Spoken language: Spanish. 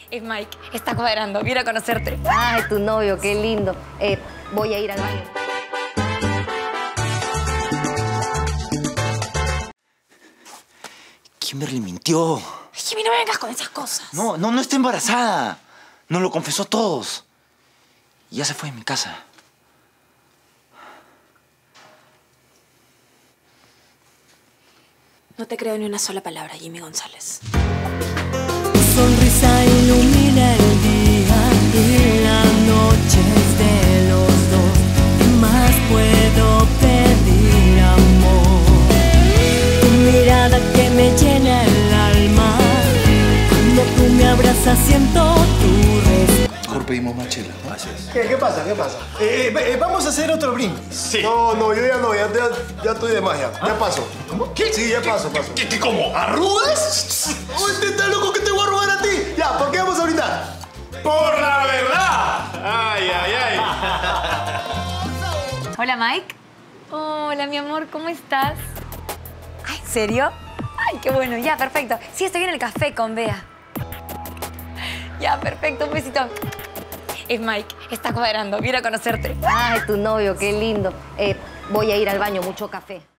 Es Mike, está cuadrando, viene a conocerte. Ay, tu novio, qué lindo. Voy a ir al baño. Kimberly mintió. Jimmy, no me vengas con esas cosas. No está embarazada. Nos lo confesó a todos. Y ya se fue de mi casa. No te creo ni una sola palabra, Jimmy González. Tu sonrisa ilumina el día y la noche es de los dos. ¿Qué más puedo pedir, amor? Tu mirada que me llena el alma. Cuando tú me abrazas siento tu respeto. Mejor pedimos más chela, ¿no? Así es. ¿Qué pasa? Vamos a hacer otro brindis. Sí. No, yo ya no, ya estoy de más ya. Ya paso. ¿Cómo? ¿Qué? Sí, ya paso. ¿Qué cómo? ¿Arrugas? Oye, ¿estás loco que te voy a robar a ti? Ya, ¿por qué vamos a brindar? ¡Por la verdad! ¡Ay! Hola, Mike. Hola, mi amor, ¿cómo estás? Ay, ¿en serio? Ay, qué bueno, ya, perfecto. Sí, estoy en el café con Bea. Ya, perfecto, un besito. Es Mike, está cuadrando, viene a conocerte. Ay, tu novio, qué lindo. Voy a ir al baño, mucho café.